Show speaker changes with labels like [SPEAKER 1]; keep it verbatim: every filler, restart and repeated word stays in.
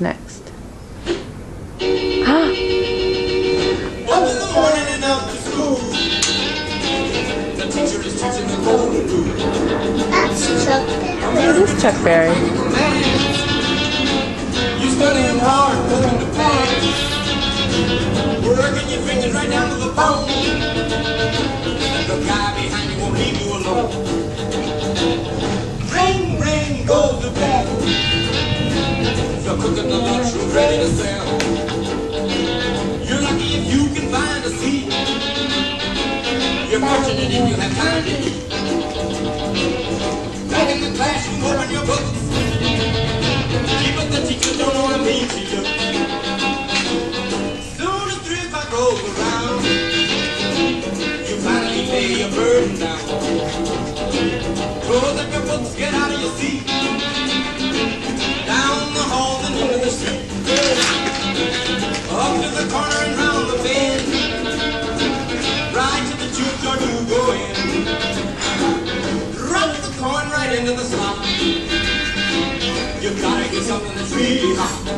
[SPEAKER 1] What's next?
[SPEAKER 2] That's Chuck Berry.
[SPEAKER 1] It is Chuck Berry.
[SPEAKER 3] You studying hard, hoping to pass. Working your fingers right down to the bone. The guy behind you won't leave you alone. Ring, ring goes the bell. You're cooking the lunch, you're ready to sell. You're lucky if you can find a seat. You're fortunate if you have time to eat. Back in the classroom, open your books. Keep up the teachers don't know what I mean to you. Soon as three o'clock rolls around, you finally lay your burden down. Close up your books, get out of your seat. Down the halls and into the street. Up to the corner and round the bend. Right to the juke door you go in. Drop the coin right into the slot. You gotta get something that's really hot.